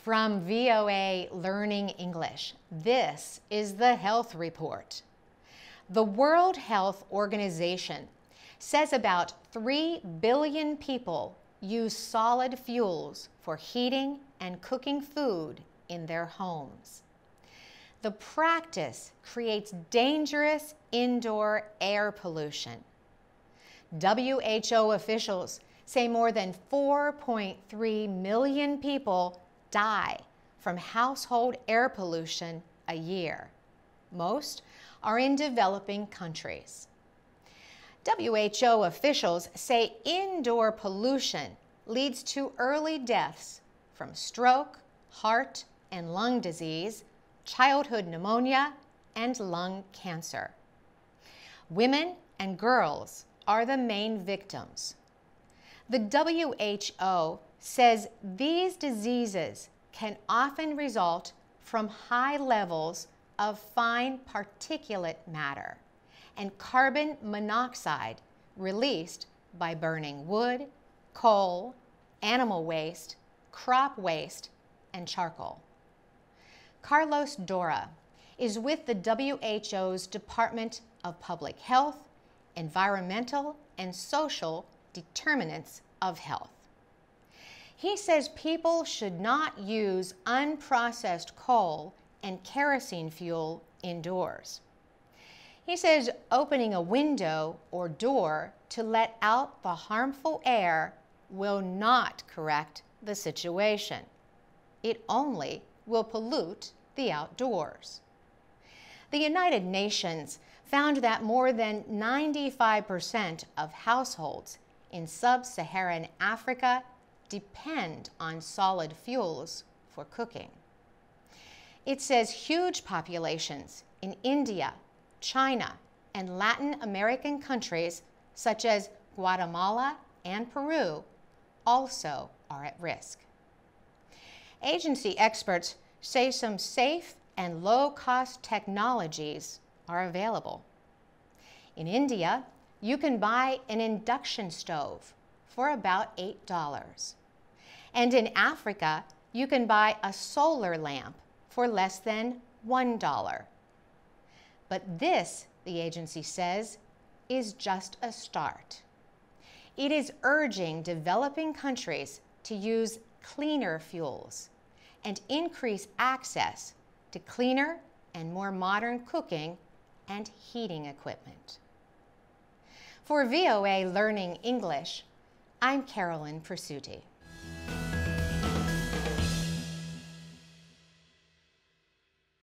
From VOA Learning English, this is the Health Report. The World Health Organization says about 3 billion people use solid fuels for heating and cooking food in their homes. The practice creates dangerous indoor air pollution. WHO officials say more than 4.3 million people die from household air pollution a year. Most are in developing countries. WHO officials say indoor pollution leads to early deaths from stroke, heart and lung disease, childhood pneumonia, and lung cancer. Women and girls are the main victims. The WHO says these diseases can often result from high levels of fine particulate matter and carbon monoxide released by burning wood, coal, animal waste, crop waste, and charcoal. Carlos Dora is with the WHO's Department of Public Health, Environmental and Social Determinants of Health. He says people should not use unprocessed coal and kerosene fuel indoors. He says opening a window or door to let out the harmful air will not correct the situation. It only will pollute the outdoors. The United Nations found that more than 95% of households in sub-Saharan Africa depend on solid fuels for cooking. It says huge populations in India, China, and Latin American countries such as Guatemala and Peru also are at risk. Agency experts say some safe and low-cost technologies are available. In India, you can buy an induction stove for about $8. And in Africa, you can buy a solar lamp for less than $1. But this, the agency says, is just a start. It is urging developing countries to use cleaner fuels and increase access to cleaner and more modern cooking and heating equipment. For VOA Learning English, I'm Carolyn Persutti.